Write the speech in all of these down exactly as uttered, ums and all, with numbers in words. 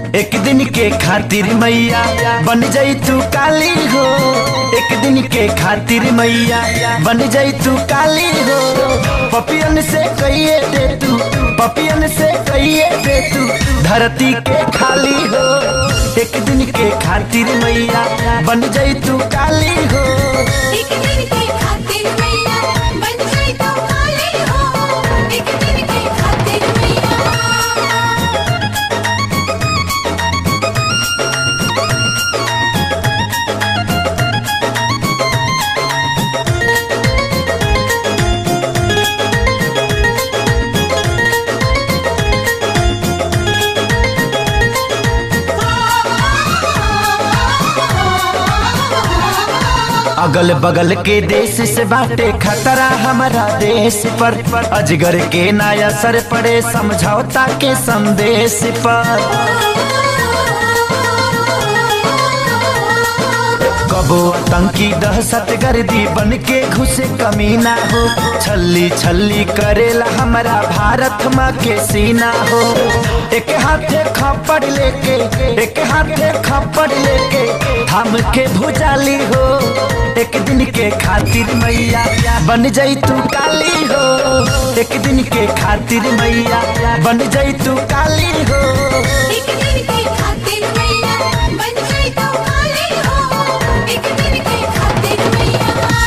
एक दिन के खातिर मैया बन जाई तू काली हो। एक दिन के खातिर मैया बन जाई तू काली हो। पपियन से कहिए दे तू, पपियन से कहिए दे तू धरती के खाली हो। एक दिन के खातिर मैया बन जाई तू काली हो। एक दिन के खातिर मैया बन जाई तू काली हो। एक दिन के खातिर मैया अगल बगल के देश से बाटे खतरा हमारा देश पर। अजगर के नया असर पड़े समझौता के संदेश पर। कबो आतंकी दहशत गर्दी बन के घुसे कमीना हो। छल्ली छल्ली करेला हमारा भारत माँ के सीना हो। एक हाथे खपड़ लेके, एक हाथे खपड़ लेके थाम के भुजाली हो। एक दिन के खातिर मैया बन जाई तू काली हो। एक दिन के खातिर मैया बन जाई तू काली हो। एक दिन के खातिर मैया बन जाई तू काली हो। एक दिन के खातिर मैया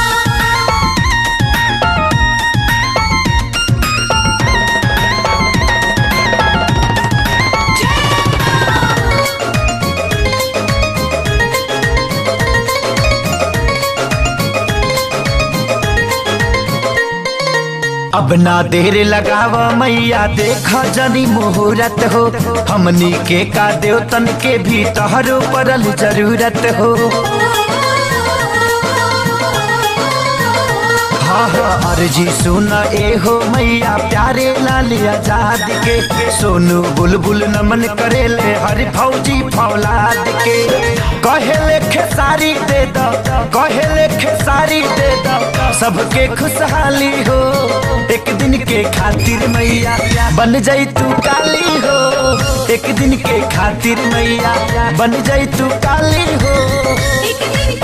अब ना देर लगाव मैया देखा जनी मुहूर्त हो। हमनी के का देवतन के भी तोहरो पड़ल जरूरत हो। हाँ हाँ अर्जी सुना ए हो मैया प्यारे लाल आजाद के। सोनू बुलबुल नमन करेले हरि फौजी फौलाद के। कहेले खेसारी दे दो, कहेले खेसारी दे दो सबके खुशहाली हो। एक दिन के खातिर मैया बन जाई तू काली हो। एक दिन के खातिर मैया बन जाई तू काली हो। एक दिन